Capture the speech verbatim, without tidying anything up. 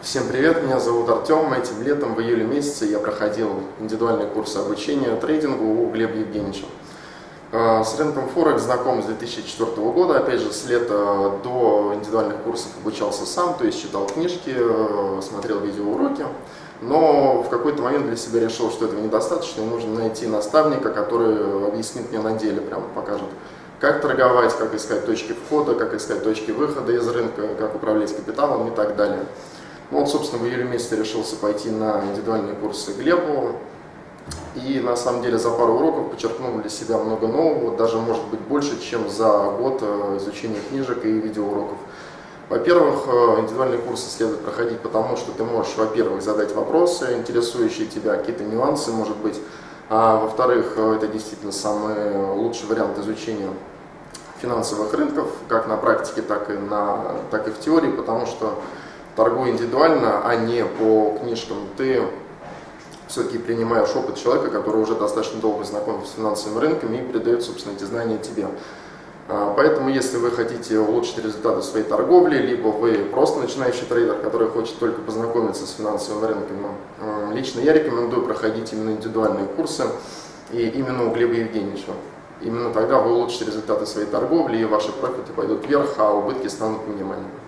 Всем привет, меня зовут Артем. Этим летом, в июле месяце, я проходил индивидуальные курсы обучения трейдингу у Глеба Евгеньевича. С рынком Форекс знаком с две тысячи четвёртого года, опять же, с лета до индивидуальных курсов обучался сам, то есть читал книжки, смотрел видеоуроки, но в какой-то момент для себя решил, что этого недостаточно, и нужно найти наставника, который объяснит мне на деле, прямо покажет, как торговать, как искать точки входа, как искать точки выхода из рынка, как управлять капиталом и так далее. Ну вот, собственно, в июле месяце решился пойти на индивидуальные курсы Глебу. И на самом деле за пару уроков подчеркнул для себя много нового, даже может быть больше, чем за год изучения книжек и видеоуроков. Во-первых, индивидуальные курсы следует проходить потому, что ты можешь, во-первых, задать вопросы, интересующие тебя, какие-то нюансы, может быть. А во-вторых, это действительно самый лучший вариант изучения финансовых рынков, как на практике, так и, на, так и в теории, потому что торгуя индивидуально, а не по книжкам, ты все-таки принимаешь опыт человека, который уже достаточно долго знаком с финансовыми рынками и передает, собственно, эти знания тебе. Поэтому, если вы хотите улучшить результаты своей торговли, либо вы просто начинающий трейдер, который хочет только познакомиться с финансовыми рынками, лично я рекомендую проходить именно индивидуальные курсы и именно у Глеба Евгеньевича. Именно тогда вы улучшите результаты своей торговли, и ваши профиты пойдут вверх, а убытки станут минимальными.